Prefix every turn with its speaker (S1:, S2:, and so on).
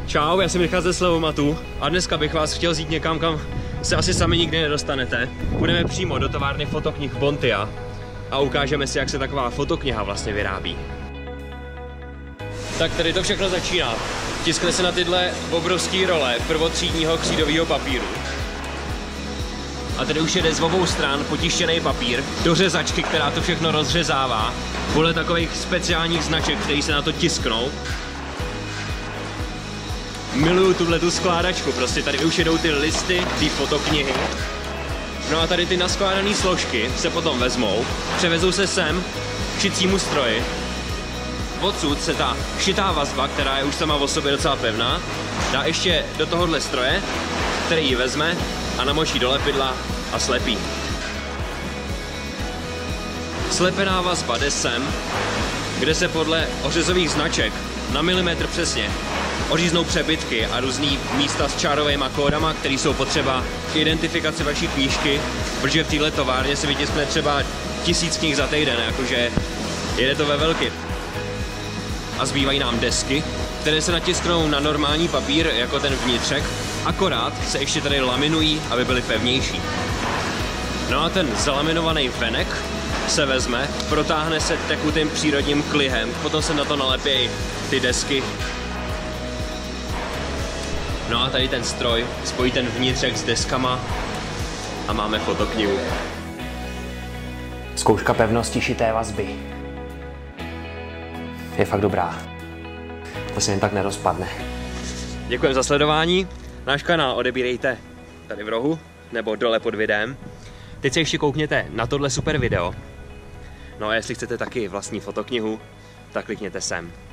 S1: Čau, já jsem Michal ze Slevomatu a dneska bych vás chtěl vzít někam, kam se asi sami nikdy nedostanete. Půjdeme přímo do továrny fotoknih Bontia a ukážeme si, jak se taková fotokniha vlastně vyrábí. Tak tady to všechno začíná. Tiskne se na tyhle obrovské role prvotřídního křídového papíru. A tady už jede z obou stran potištěný papír do řezačky, která to všechno rozřezává podle takových speciálních značek, které se na to tisknou. Miluju tuhletu skládačku, prostě tady už jedou ty listy, ty fotoknihy. No a tady ty naskládané složky se potom vezmou, převezou se sem k šicímu stroji. Odsud se ta šitá vazba, která je už sama o sobě docela pevná, dá ještě do tohohle stroje, který ji vezme a namočí do lepidla a slepí. Slepená vazba jde sem, kde se podle ořezových značek na milimetr přesně oříznou přebytky a různý místa s čárovými kódama, které jsou potřeba k identifikaci vaší knížky, protože v této továrně se vytiskne třeba 1000 knih za týden, jakože jede to ve velkým. A zbývají nám desky, které se natisknou na normální papír, jako ten vnitřek, akorát se ještě tady laminují, aby byly pevnější. No a ten zalaminovaný venek se vezme, protáhne se tekutým přírodním klihem, potom se na to nalepějí ty desky. No a tady ten stroj spojí ten vnitřek s deskama a máme fotoknihu.
S2: Zkouška pevnosti šité vazby. Je fakt dobrá. To se jen tak nerozpadne.
S1: Děkujeme za sledování. Náš kanál odebírejte tady v rohu nebo dole pod videem. Teď se ještě koukněte na tohle super video. No a jestli chcete taky vlastní fotoknihu, tak klikněte sem.